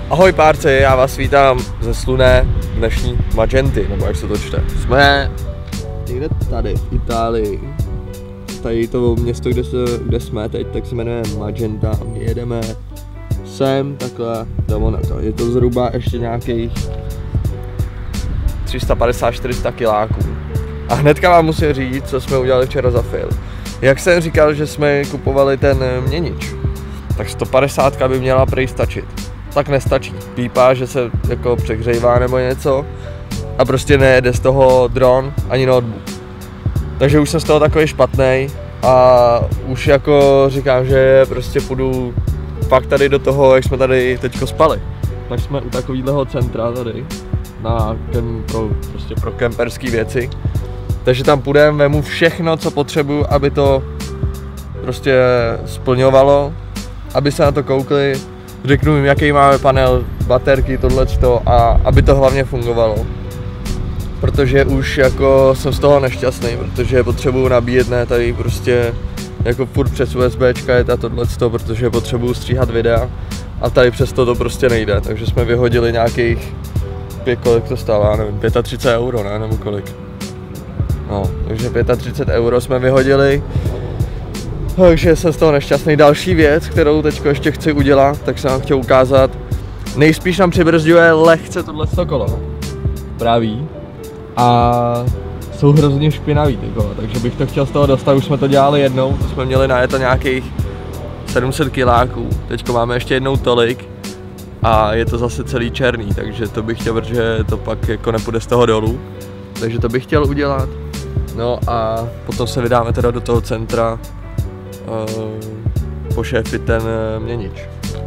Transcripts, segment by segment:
Ahoj párci, já vás vítám ze slunné dnešní Magenty, nebo jak se to čte. Jsme někde tady v Itálii. Tady to město, kde jsme teď, tak se jmenuje Magenta. My jedeme sem takhle do Monaka. Je to zhruba ještě nějakých 350-400 kiláků. A hnedka vám musím říct, co jsme udělali včera za film. Jak jsem říkal, že jsme kupovali ten měnič, tak 150 by měla prej stačit. Tak nestačí. Pípá, že se jako přehřejvá nebo něco a prostě nejede z toho dron ani notebook. Takže už jsem z toho takový špatnej a už jako říkám, že prostě půjdu fakt tady do toho, jak jsme tady teďko spali. Tak jsme u takového centra tady pro kemperské věci. Takže tam půjdeme, vemu všechno, co potřebuju, aby to prostě splňovalo, aby se na to koukli. Řeknu jim, jaký máme panel, baterky, tohleto a aby to hlavně fungovalo. Protože už jako jsem z toho nešťastný, protože potřebuju nabíjet, ne tady prostě jako furt přes USBčka je tohleto, protože potřebuju stříhat videa a tady přesto to prostě nejde, takže jsme vyhodili nějakých, kolik to stává, nevím, 35 euro, ne, nebo kolik. No, takže 35 euro jsme vyhodili. Takže jsem z toho nešťastný. Další věc, kterou teď ještě chci udělat, tak jsem vám chtěl ukázat. Nejspíš nám přibrzďuje lehce tohleto kolo. Pravý. A jsou hrozně špinavý ty kola, takže bych to chtěl z toho dostat. Už jsme to dělali jednou, to jsme měli na to nějakých 700 kiláků. Teďko máme ještě jednou tolik a je to zase celý černý, takže to bych chtěl, protože to pak jako nepůjde z toho dolů. Takže to bych chtěl udělat. No a potom se vydáme teda do toho centra pošéfit ten měnič.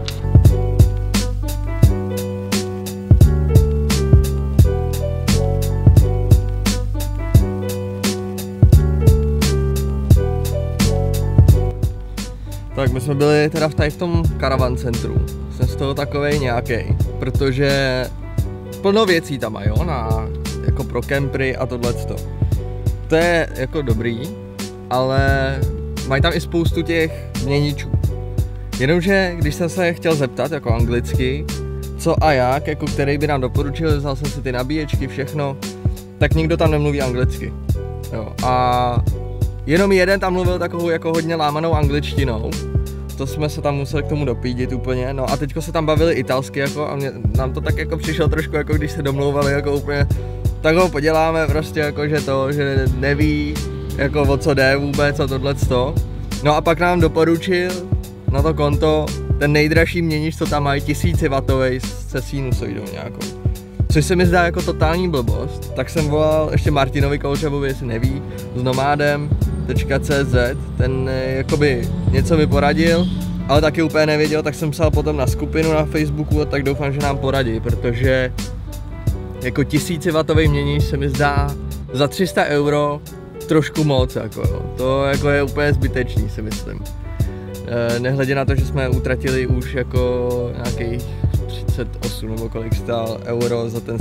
Tak my jsme byli teda tady v tom karavan centru. Jsem z toho takovej nějakej, protože plno věcí tam mají, jo, jako pro kempry a tohleto. To je jako dobrý, ale mají tam i spoustu těch měničů. Jenomže, když jsem se chtěl zeptat jako anglicky, co a jak, jako který by nám doporučil, vzal jsem si ty nabíječky, všechno, tak nikdo tam nemluví anglicky. Jo, a jenom jeden tam mluvil takovou jako hodně lámanou angličtinou. To jsme se tam museli k tomu dopídit úplně, no a teďko se tam bavili italsky jako a nám to tak jako přišlo trošku jako když se domlouvali jako úplně, tak ho poděláme prostě jako že neví jako o co jde vůbec a tohleto. No a pak nám doporučil na to konto ten nejdražší měnič, co tam mají, 1000W se sinusoidou nějakou. Což se mi zdá jako totální blbost, tak jsem volal ještě Martinovi Koučavovi, jestli neví, s Nomadem.cz, ten jakoby něco mi poradil, ale taky úplně nevěděl, tak jsem psal potom na skupinu na Facebooku a tak doufám, že nám poradí, protože jako 1000W měnič se mi zdá za 300 euro trošku moc, jako jo. To jako je úplně zbytečný, si myslím. Nehledě na to, že jsme utratili už jako nějakých 38 nebo kolik stál euro za ten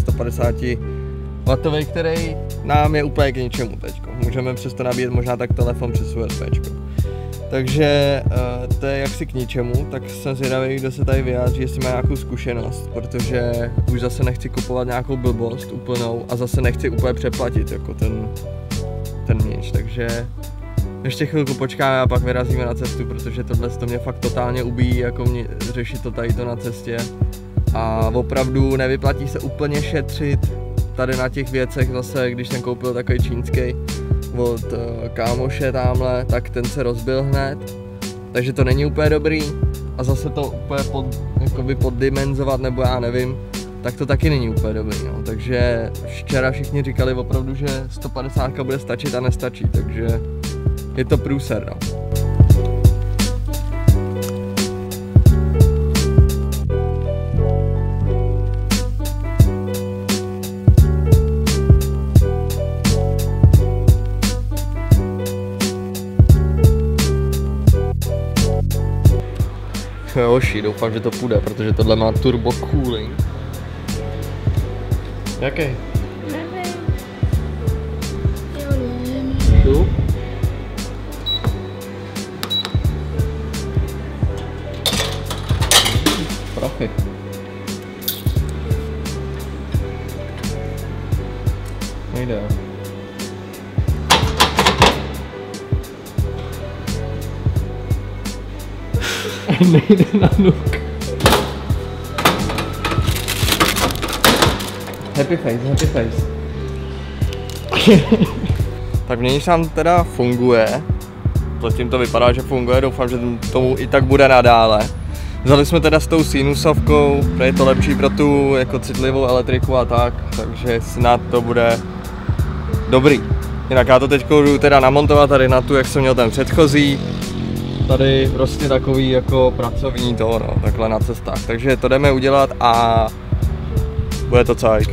150W, který nám je úplně k ničemu teďko. Můžeme přesto nabíjet možná tak telefon přes USBčko. Takže to je jaksi k ničemu, tak jsem zvědavý, kdo se tady vyjádří, jestli má nějakou zkušenost, protože už zase nechci kupovat nějakou blbost úplnou a zase nechci úplně přeplatit jako ten měnič, takže ještě chvilku počkáme a pak vyrazíme na cestu, protože tohle to mě fakt totálně ubíjí, jako řešit to tady to na cestě a opravdu nevyplatí se úplně šetřit tady na těch věcech zase, když jsem koupil takový čínský od kámoše tamhle, tak ten se rozbil hned, takže to není úplně dobrý a zase to úplně poddimenzovat nebo já nevím, tak to taky není úplně dobrý, no. Takže včera všichni říkali opravdu, že 150 bude stačit a nestačí, takže je to průser, no. Joši, doufám, že to půjde, protože tohle má turbo cooling. Jaký? Nevím. Tu? Prachy. nejde. Nejde na nuk. Happy face. Tak měníš nám teda funguje. Zatím to vypadá, že funguje, doufám, že tomu i tak bude nadále. Vzali jsme teda s tou sinusovkou, protože je to lepší pro tu jako citlivou elektriku a tak, takže snad to bude dobrý. Jinak já to teď jdu teda namontovat tady na tu, jak jsem měl ten předchozí. Tady prostě takový jako pracovní to, no, takhle na cestách. Takže to jdeme udělat a bude to cajk.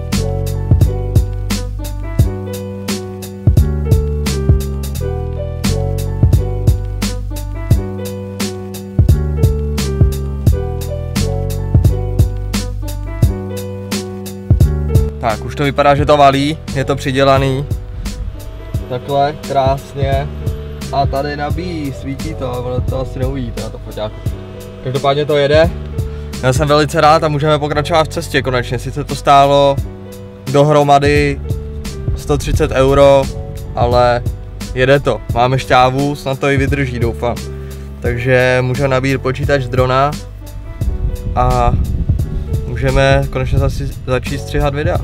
Tak, už to vypadá, že to valí, je to přidělaný. Takhle, krásně. A tady nabíjí, svítí to, ale to asi neuvidíte na to foťáku. Každopádně to jede. Já jsem velice rád a můžeme pokračovat v cestě konečně. Sice to stálo dohromady 130 €, ale jede to. Máme šťávu, snad to i vydrží, doufám. Takže můžeme nabít počítač z drona a můžeme konečně začít stříhat videa.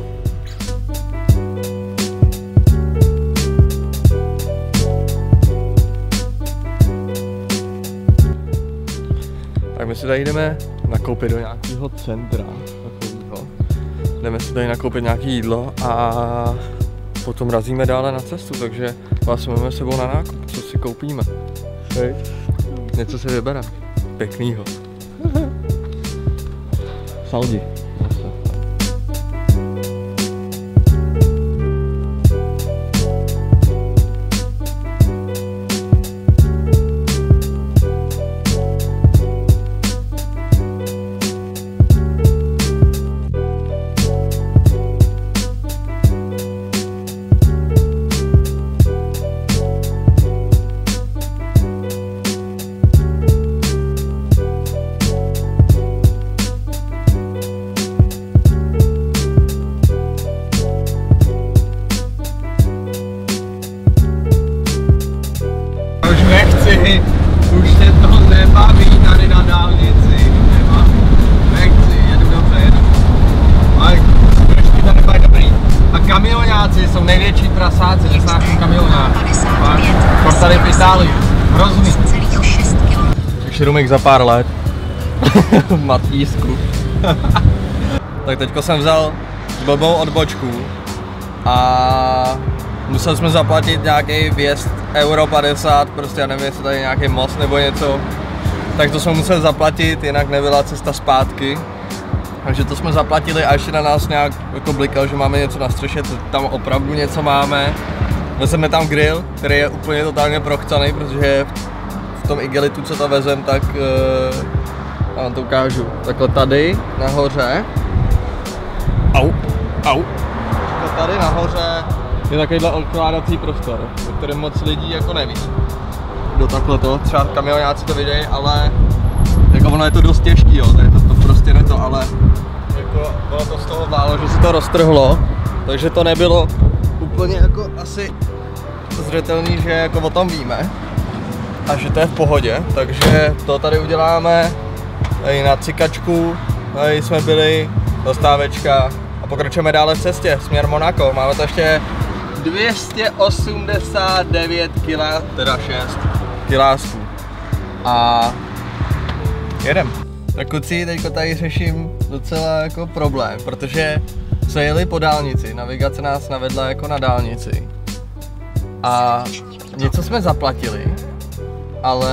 Tak my si tady jdeme nakoupit do nějakého centra takového. Jdeme si tady nakoupit nějaké jídlo a potom razíme dále na cestu, takže vás máme sebou na nákup, co si koupíme. Hej. Něco si vybereme. Pěknýho. Saudi. Už mě to nebaví tady na dálnici, nechci, jedu dobře, jedu. Ale trošku to nebude dobrý. A kamionáci jsou největší prasáci, nesnáším kamionák. Fakt tady v Itálii, hrozný. Už rumek za pár let. V Matýsku. Tak teďko jsem vzal blbou odbočku a museli jsme zaplatit nějaký vjezd €50, prostě já nevím, jestli tady nějaký most nebo něco. Tak to jsme museli zaplatit, jinak nebyla cesta zpátky. Takže to jsme zaplatili a ještě na nás nějak jako blikal, že máme něco na střeše, tam opravdu něco máme. Vezeme tam grill, který je úplně totálně prochcaný, protože v tom igelitu, co to vezem, tak já vám to ukážu. Takhle tady nahoře. Au. Tady nahoře je takovýhle odkládací prostor, o kterém moc lidí jako neví. Do takhle to, třeba kamionáci to vidějí, ale jako ono je to dost těžký, jo, to prostě ne to, ale jako bylo to z toho málo, že se to roztrhlo, takže to nebylo úplně jako asi zřetelný, že jako o tom víme a že to je v pohodě, takže to tady uděláme tady na cikačku, tady jsme byli, dostávečka a pokračujeme dále v cestě, směr Monako, máme to ještě 289 kg, teda 6 kilásků a jedem. Tak kluci, teďko tady řeším docela jako problém, protože jsme jeli po dálnici, navigace nás navedla jako na dálnici a něco jsme zaplatili, ale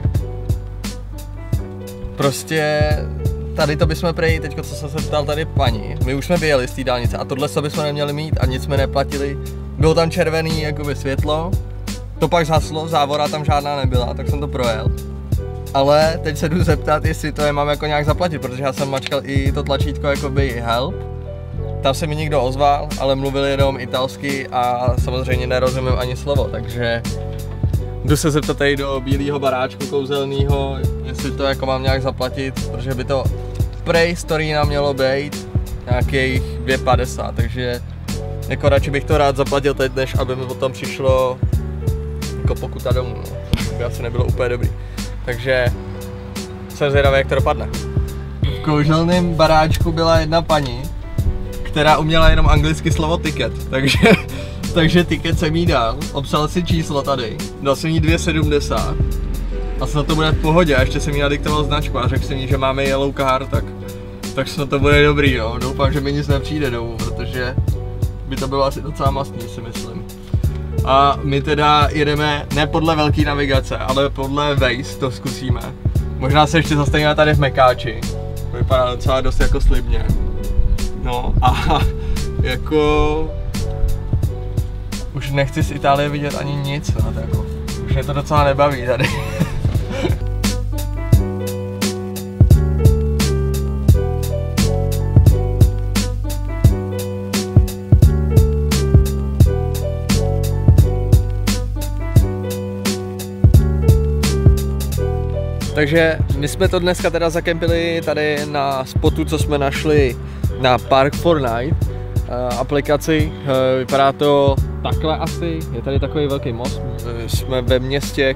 prostě tady to bychom prej, teďko co jsem se ptal tady paní, my už jsme vyjeli z té dálnice a tohle bychom neměli mít a nic jsme neplatili. Bylo tam červený jakoby světlo, to pak zhaslo, závora tam žádná nebyla, tak jsem to projel. Ale teď se jdu zeptat, jestli to je mám jako nějak zaplatit, protože já jsem mačkal i to tlačítko jakoby help. Tam se mi nikdo ozval, ale mluvil jenom italsky a samozřejmě nerozumím ani slovo, takže jdu se zeptat tady do bílého baráčku kouzelného, jestli to jako mám nějak zaplatit, protože by to prej story nám mělo být nějakých 2,50, takže Jako radši bych to rád zaplatil teď, než aby mi potom přišlo jako pokuta domů, no. To by asi nebylo úplně dobrý. Takže jsem zvědavý, jak to dopadne. V kouzelném baráčku byla jedna paní, která uměla jenom anglicky slovo ticket, takže ticket jsem jí dal, obsal si číslo tady, dal jsem jí 2,70 a snad to bude v pohodě, a ještě jsem jí nadiktoval značku a řekl jsem jí, že máme yellow card, tak snad to bude dobrý, no. Doufám, že mi nic nepřijde domů, protože by to bylo asi docela mastný, si myslím. A my teda jedeme ne podle velký navigace, ale podle Waze to zkusíme. Možná se ještě zastavíme tady v Mekáči, vypadá docela dost jako slibně. No a jako už nechci z Itálie vidět ani nic, no, jako, už mě to docela nebaví tady. Takže my jsme to dneska teda zakempili tady na spotu, co jsme našli na Park4Night aplikaci. Vypadá to takhle asi, je tady takový velký most. Jsme ve městě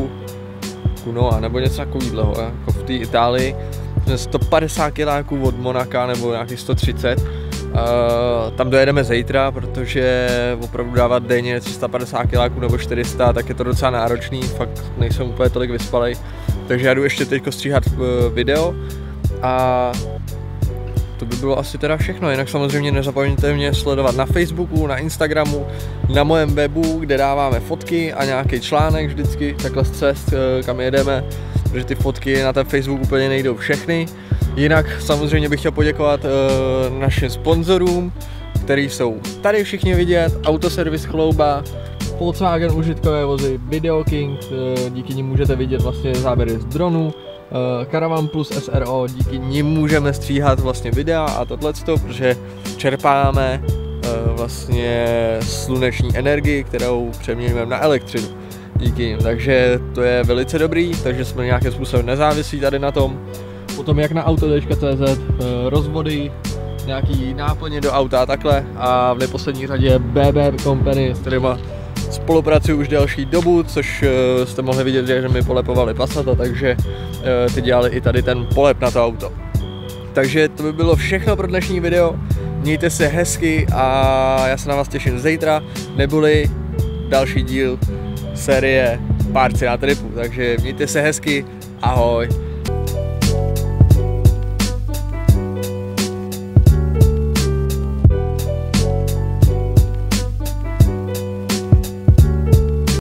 Cuneo nebo něco takového, jako v té Itálii. Jsme 150 kiláků od Monaka nebo nějakých 130. Tam dojedeme zítra, protože opravdu dávat denně 350 kiláků nebo 400, tak je to docela náročný, fakt nejsem úplně tolik vyspalej. Takže já jdu ještě teď stříhat video a to by bylo asi teda všechno, jinak samozřejmě nezapomeňte mě sledovat na Facebooku, na Instagramu, na mém webu, kde dáváme fotky a nějaký článek vždycky, takhle z cest, kam jedeme, protože ty fotky na ten Facebook úplně nejdou všechny. Jinak samozřejmě bych chtěl poděkovat našim sponzorům, který jsou tady všichni vidět, Autoservis Chlouba, Volkswagen užitkové vozy, Video King, díky nim můžete vidět vlastně záběry z dronu, Caravan Plus SRO, díky nim můžeme stříhat vlastně videa a tohleto, protože čerpáme vlastně sluneční energii, kterou přeměňujeme na elektřinu díky nim, takže to je velice dobrý, takže jsme nějakým způsobem nezávislí tady na tom. Potom jak na auto.cz, rozvody, nějaký náplně do auta a takhle, a v neposlední řadě BB Company, s kterýma spolupracuji už delší dobu, což jste mohli vidět, že mi polepovali Passata, takže ty dělali i tady ten polep na to auto. Takže to by bylo všechno pro dnešní video, mějte se hezky a já se na vás těším zítra, neboli další díl série Párci na tripu, takže mějte se hezky, ahoj.